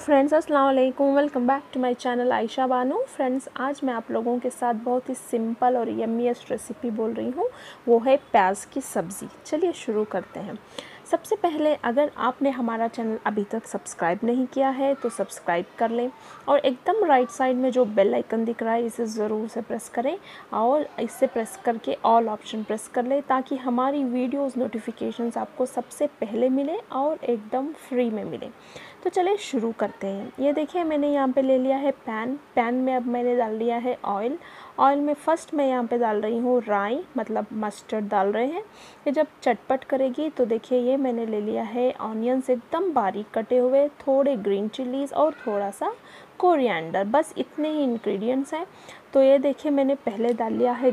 Friends, अस्सलाम वालेकुम। Welcome back to my channel Ayesha Bano. Friends, आज मैं आप लोगों के साथ बहुत ही सिंपल और यम्मीएस्ट रेसिपी बोल रही हूँ, वो है प्याज की सब्ज़ी। चलिए शुरू करते हैं। सबसे पहले अगर आपने हमारा चैनल अभी तक सब्सक्राइब नहीं किया है तो सब्सक्राइब कर लें और एकदम राइट साइड में जो बेल आइकन दिख रहा है इसे ज़रूर से प्रेस करें और इसे प्रेस करके ऑल ऑप्शन प्रेस कर लें ताकि हमारी वीडियोस नोटिफिकेशंस आपको सबसे पहले मिले और एकदम फ्री में मिले। तो चलिए शुरू करते हैं। ये देखिए, मैंने यहाँ पे ले लिया है पैन में अब मैंने डाल दिया है ऑयल में फर्स्ट मैं यहाँ पे डाल रही हूँ राई, मतलब मस्टर्ड डाल रहे हैं। ये जब चटपट करेगी तो देखिए ये मैंने ले लिया है ऑनियंस एकदम बारीक कटे हुए, थोड़े ग्रीन चिलीज़ और थोड़ा सा कोरिएंडर, बस इतने ही इंग्रेडिएंट्स हैं। तो ये देखिए मैंने पहले डाल लिया है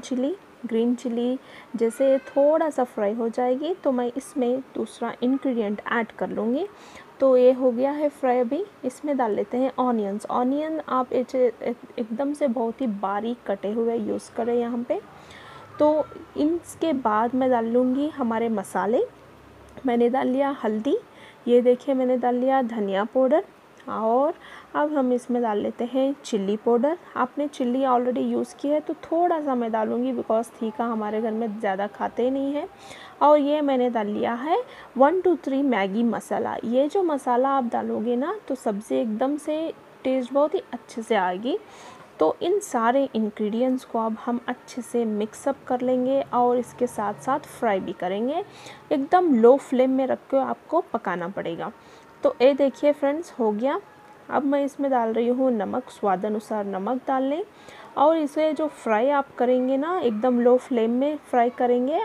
ग्रीन चिली जैसे थोड़ा सा फ्राई हो जाएगी तो मैं इसमें दूसरा इंग्रेडिएंट ऐड कर लूँगी। तो ये हो गया है फ्राई। अभी इसमें डाल लेते हैं ऑनियन आप एकदम से बहुत ही बारीक कटे हुए यूज़ करें यहाँ पे। तो इसके बाद मैं डाल लूँगी हमारे मसाले। मैंने डाल लिया हल्दी, ये देखिए मैंने डाल लिया धनिया पाउडर, और अब हम इसमें डाल लेते हैं चिल्ली पाउडर। आपने चिल्ली ऑलरेडी यूज़ की है तो थोड़ा सा मैं डालूँगी बिकॉज़ तीखा हमारे घर में ज़्यादा खाते नहीं हैं। और ये मैंने डाल लिया है 1 to 3 मैगी मसाला। ये जो मसाला आप डालोगे ना तो सब्ज़ी एकदम से टेस्ट बहुत ही अच्छे से आएगी। तो इन सारे इंग्रेडिएंट्स को अब हम अच्छे से मिक्सअप कर लेंगे और इसके साथ साथ फ्राई भी करेंगे। एकदम लो फ्लेम में रख के आपको पकाना पड़ेगा। तो ये देखिए फ्रेंड्स, हो गया। अब मैं इसमें डाल रही हूँ नमक, स्वाद अनुसार नमक डाल लें। और इसे जो फ्राई आप करेंगे ना एकदम लो फ्लेम में फ्राई करेंगे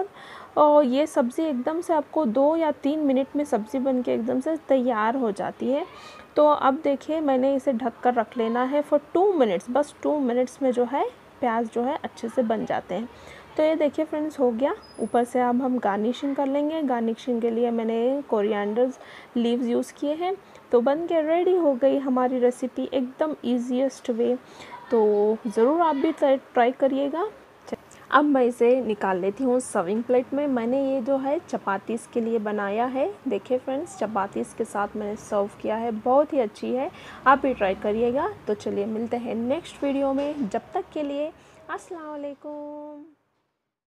और ये सब्ज़ी एकदम से आपको 2 या 3 मिनट में सब्ज़ी बनके एकदम से तैयार हो जाती है। तो अब देखिए मैंने इसे ढक कर रख लेना है फॉर 2 मिनट्स। बस 2 मिनट्स में जो है प्याज जो है अच्छे से बन जाते हैं। तो ये देखिए फ्रेंड्स, हो गया। ऊपर से अब हम गार्निशिंग कर लेंगे। गार्निशिंग के लिए मैंने कोरिएंडर लीव्स यूज़ किए हैं। तो बन के रेडी हो गई हमारी रेसिपी एकदम ईजीएस्ट वे। तो ज़रूर आप भी ट्राई करिएगा। अब मैं इसे निकाल लेती हूँ सर्विंग प्लेट में। मैंने ये जो है चपातीस के लिए बनाया है। देखिए फ्रेंड्स, चपातीस के साथ मैंने सर्व किया है, बहुत ही अच्छी है। आप भी ट्राई करिएगा। तो चलिए मिलते हैं नेक्स्ट वीडियो में। जब तक के लिए अस्सलाम वालेकुम।